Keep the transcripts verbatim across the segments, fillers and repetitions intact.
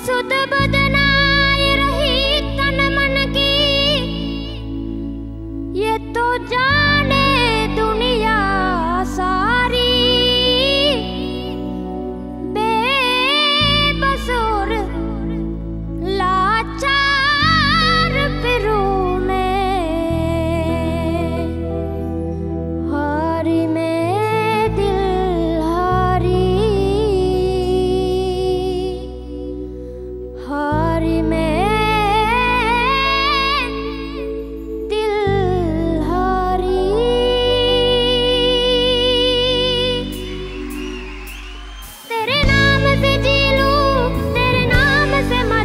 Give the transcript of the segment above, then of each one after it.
सुध बदनाए रही तन मन की, ये तो जाने दुनिया सारी। बेबस और लाचार फिरूं मैं, हारी में दिल हारी, हारी में दिल हारी। तेरे नाम से जी लूं, तेरे नाम से मर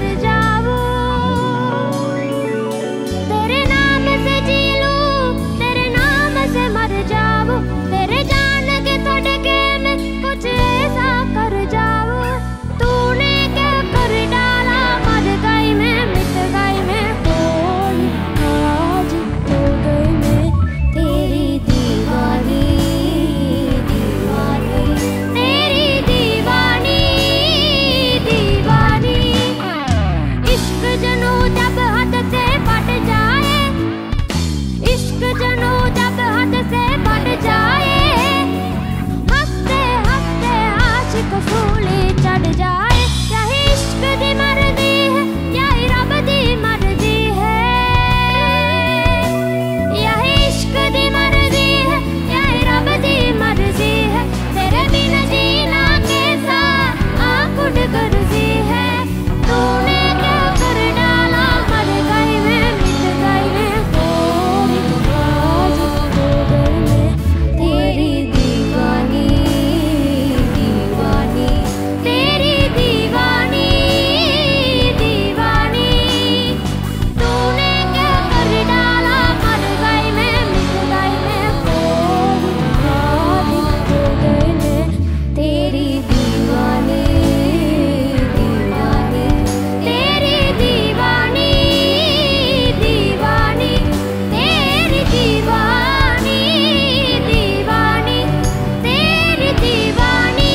जाऊं, तेरे नाम से जी लूं, तेरे नाम से मर जाऊं। तेरे जान के थड़के में कुछ ऐसा कर जाऊं। तूने क्या कर डाला, मर गई मैं, मिट गई मैं, कोई आज हो गई मैं तेरी दीवानी, दीवानी, तेरी दीवानी, दीवानी। इश्क जनू जब हद से बढ़ जाए, इश्क जनू जब हद से बढ़ जाए, हंसते हंसते आशिक सूली चढ़ जाए। यही इश्क दी मर्जी है, यही रब दी मर्जी है, यही इश्क दी मर्जी है, यही रब दी मर्जी है। तेरे बिन जीना कैसा आकुड़ गर्जी है। तूने क्या कर डाला, मर गई मैं, मिट गई मैं, कोई आज हो गई मैं तेरी दीवानी, दीवानी, तेरी दीवानी, दीवानी। तूने क्या कर डाला, मर गई मैं, मिट गई मैं, कोई आज हो गई मैं तेरी दीवानी, दीवानी, तेरी दीवानी, दीवानी, तेरी दीवानी, दीवानी, तेरी दीवानी,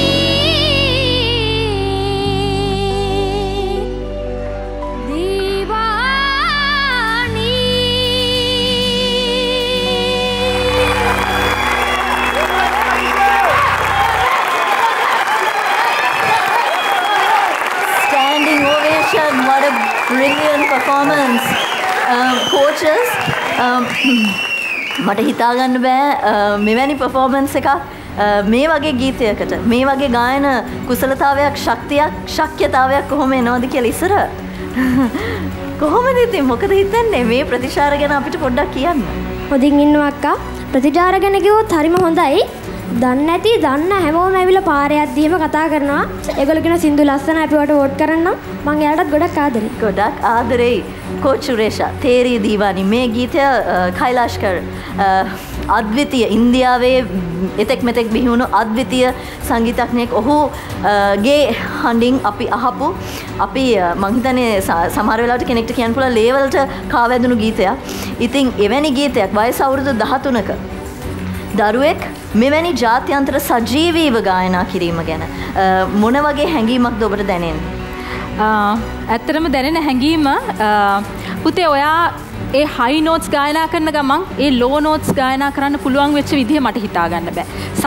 Standing ovation. What a brilliant performance. Um, coaches, um, මට හිතා ගන්න බෑ uh, මෙවැනි performance එකක් uh, මේ වගේ ගීතයකට මේ වගේ ගායන කුසලතාවයක් ශක්තියක් ශක්්‍යතාවයක් කොහොම එනවද කියලා ඉස්සර කොහොමද ඉතින් මොකද හිතන්නේ මේ ප්‍රතිචාර ගැන අපිට පොඩ්ඩක් කියන්න. හොඳින් ඉන්නවා අක්කා. ප්‍රතිචාර ගැන කිව්වොත් හරිම හොඳයි. දන්නේ නැති දන්න හැමෝම ඇවිල්ලා පාරේ යද්දීම කතා කරනවා. ඒගොල්ලෝ කියන සින්දු ලස්සන අපි වට වෝට් කරන්න. මම එයාලටත් ගොඩක් ආදරෙයි. ගොඩක් ආදරෙයි. कोच सुरेशा तेरी दीवानी මේ ගීතය කෛලාෂ්කර් අද්විතීය ඉන්දියාවේ එතෙක් මෙතෙක් බිහිවුණු අද්විතීය සංගීතඥයෙක් ඔහු ගේ හඬින් අපි අහපු අපි මං හිතන්නේ සමහර වෙලාවට කෙනෙක්ට කියන්න පුළුවන් ලේවලට කාවැදුණු ගීතයක්. ඉතින් එවැනි ගීතයක් වයස අවුරුදු දහතුනක දරුවෙක් මෙවැනි ජාත්‍යන්තර සජීවීව ගායනා කිරීම ගැන මොන වගේ හැඟීමක්ද ඔබට දැනෙන්නේ? ඇත්තටම දැනෙන හැඟීම පුතේ ඔයා ඒ හයි නෝට්ස් ගායනා කරන ගමන් ඒ ලෝ නෝට්ස් ගායනා කරන්න පුළුවන් වෙච්ච විදිහ මට හිතා ගන්න බෑ. සහ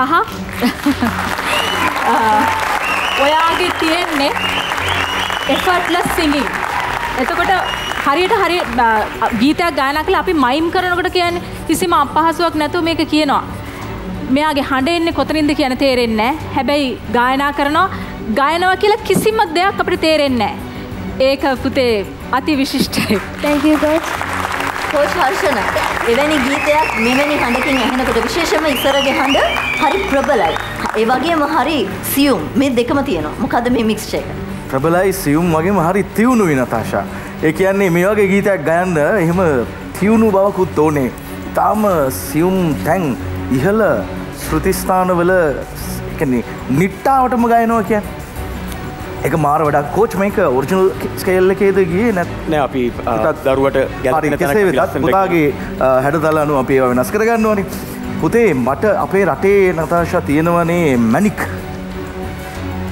ඔයාගේ තියෙන්නේ effortless singing. එතකොට හරියට හරිය ගීතයක් ගායනා කළා අපි මයිම් කරනකොට කියන්නේ කිසිම අපහසුයක් නැතුව මේක කියනවා. මෙයාගේ හඬ එන්නේ කොතනින්ද කියන තේරෙන්නේ නැහැ. හැබැයි ගායනා කරනවා ගායනවා කියලා කිසිම දෙයක් අපිට තේරෙන්නේ නැහැ. ඒක පුතේ අති විශිෂ්ටයි. Thank you coach. coach Harshana එවැනි ගීතයක් මෙවැනි හඬකින් ඇහෙනකොට විශේෂයෙන්ම ඉස්සරගේ හඬ හරි ප්‍රබලයි. ඒ වගේම හරි සියුම්. මේ දෙකම තියෙනවා. මොකද්ද මේ මික්ස්චර් එක? ප්‍රබලයි සියුම් වගේම හරි තියුණුයි නතාෂා. ඒ කියන්නේ මේ වගේ ගීතයක් ගයන්න එහෙම තියුණු බවකුත් ඕනේ. තාම සියුම් තැන් ඉහළ ශ්‍රුති ස්ථානවල කියන්නේ නිට්ටාවටම ගයනවා කියන්නේ. ඒක මාර වඩා කෝච් මේක ඔරිජිනල් ස්කේල් එකේද ගියේ නෑ අපි ටිකක් දරුවට ගැලපෙන තැනක පුතාගේ හැඩතල අනුව අපි ඒවා වෙනස් කරගන්නවානේ. පුතේ මට අපේ රටේ නතාෂා තියෙනවනේ මැනික්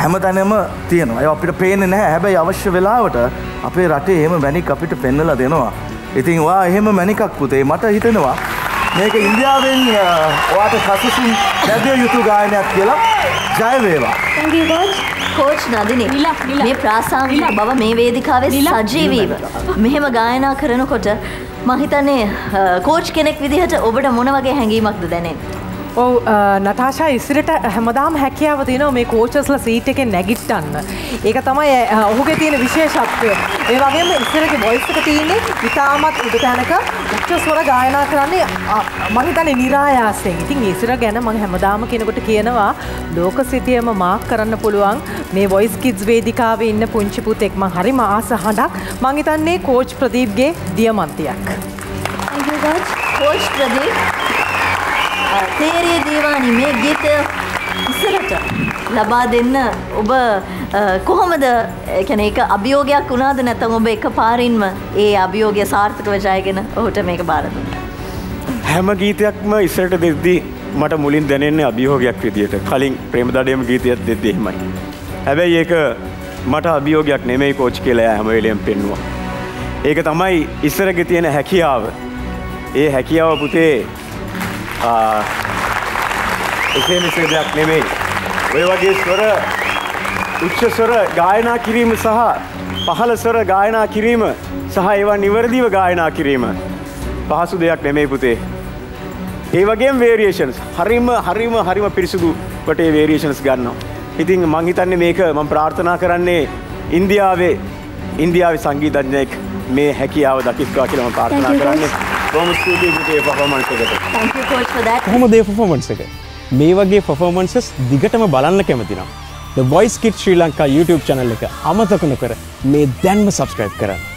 හැමතැනම තියෙනවා. ඒ අපිට පේන්නේ නැහැ. හැබැයි අවශ්‍ය වෙලාවට අපේ රටේ එහෙම මැණික් අපිට පෙන්නලා දෙනවා. ඉතින් ඔයා එහෙම මැණිකක් පුතේ මට හිතෙනවා මේක ඉන්දියාවෙන් ඔයාට සතුටින් ලැබිය යුතු ගායනයක් කියලා. ජය වේවා. Thank you coach. Coach Nadini මේ ප්‍රාසංගික බව මේ වේදිකාවේ සජීවීව මෙහෙම ගායනා කරනකොට මම හිතන්නේ කෝච් කෙනෙක් විදිහට ඔබට මොන වගේ හැඟීමක්ද දැනෙන්නේ? ඔව් නතාෂා ඉස්සරට හැමදාම හැකියාව තියෙනවා මේ කෝචස්ලා සීට් එකෙන් නැගිට්ටන්න. ඒක තමයි ඔහුගේ තියෙන විශේෂත්වය. ඒ වගේම ඉස්සරගේ වොයිස් එක තියෙන්නේ ඉතාමත් උඩ තැනක උච්ච ස්වර ගායනා කරන්නේ මම හිතන්නේ નિરાයාසයෙන්. ඉතින් ඉස්සර ගැන මම හැමදාම කෙනෙකුට කියනවා ලෝක සිතියම මාක් කරන්න පුළුවන් මේ වොයිස් කිඩ්ස් වේදිකාවේ ඉන්න පුංචි පුතෙක්. මම හරිම ආස හඬක්. මම හිතන්නේ කෝච් ප්‍රදීප්ගේ දියමන්තියක්. Thank you coach. Coach Pradeep Tere Deewani මේ ගීතය ඉස්සරට ලබා දෙන්න ඔබ කොහොමද කියන්නේ ඒක අභියෝගයක් වුණාද නැත්නම් ඔබ එකපාරින්ම ඒ අභියෝගය සාර්ථකව ජයගෙන ඔහුට මේක බාර දුන්නා? හැම ගීතයක්ම ඉස්සරට දෙද්දී මට මුලින් දැනෙන්නේ අභියෝගයක් විදියට. කලින් ප්‍රේමදඩේම ගීතයක් දෙද්දී එහෙමයි. හැබැයි ඒක මට අභියෝගයක් නෙමෙයි කෝච් කියලා හැම වෙලෙම පෙන්නුවා. ඒක තමයි ඉස්සරගේ තියෙන හැකියාව. ඒ හැකියාව පුතේ එසේ මෙසේ දෙයක් නෙමෙයි. ඔය වගේ ස්වර උච්ච ස්වර ගායනා කිරීම සහ පහළ ස්වර ගායනා කිරීම සහ ඒවා නිවැරදිව ගායනා කිරීම පහසු දෙයක් නෙමෙයි පුතේ. ඒ වගේම වේරියේෂන්ස් හරිම හරිම හරිම පිරිසුදු කොට ඒ වේරියේෂන්ස් ගන්නවා. ඉතින් මම හිතන්නේ මේක මම ප්‍රාර්ථනා කරන්නේ ඉන්දියාවේ ඉන්දියාවේ සංගීතඥයෙක් මේ හැකියාව දකිස්වා කියලා මම ප්‍රාර්ථනා කරන්නේ. කොහොමද ස්ටුඩියෝ එකේ පර්ෆෝමන්ස් එකට. Thank you coach for that. කොහොමද ඒ පර්ෆෝමන්ස් එක? මේ වගේ පර්ෆෝමන්සස් දිගටම බලන්න කැමති නම් The Voice Kids Sri Lanka YouTube channel එක අමතක නොකර මේ දැන්ම subscribe කරන්න.